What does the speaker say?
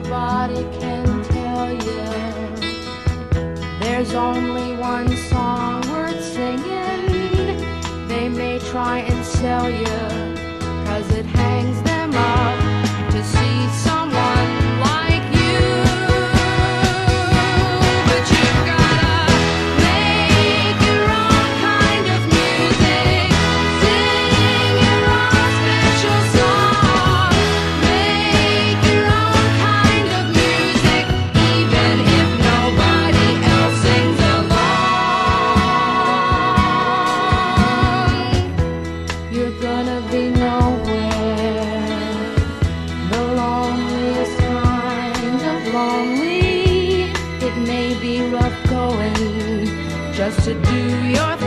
nobody can tell you there's only one song worth singing. They may try and sell you, 'cause it hangs them up to see someone like you. But you've gotta make your own kind of music, sing your own special song, make your own kind of music, even if nobody else sings along. You're gonna be nowhere, the loneliest kind of lonely. It may be rough going just to do your